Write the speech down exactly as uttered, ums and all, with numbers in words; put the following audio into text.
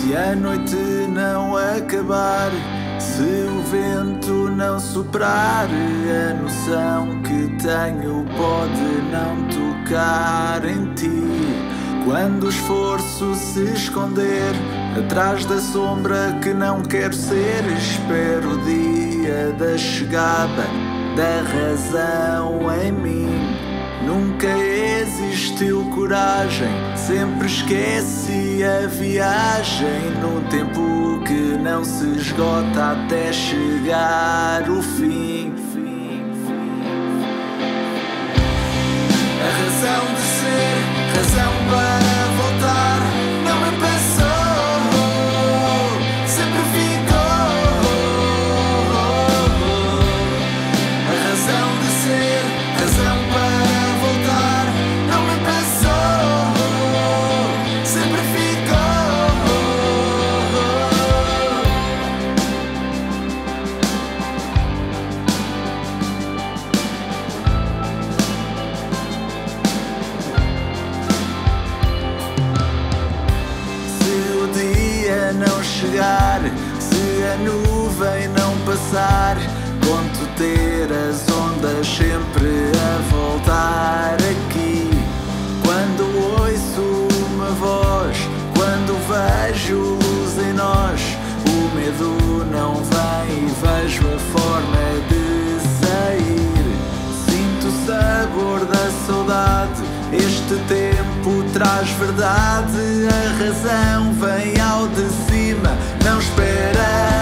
Se a noite não acabar, se o vento não soprar, a noção que tenho pode não tocar em ti. Quando o esforço se esconder atrás da sombra que não quero ser, espero o dia da chegada da razão em mim. Nunca existiu coragem, sempre esqueci a viagem, num tempo que não se esgota até chegar o fim. A razão de ser, razão para voltar, não me passou, sempre ficou. A razão de ser, razão para voltar, não me passou, sempre ficou. Se o dia não chegar, se a nuvem não passar, conto ter as ondas sempre a voltar aqui. Quando ouço uma voz, quando vejo luz em nós, o medo não vem e vejo a forma de sair. Sinto o sabor da saudade, este tempo traz verdade. A razão vem ao de cima, não espera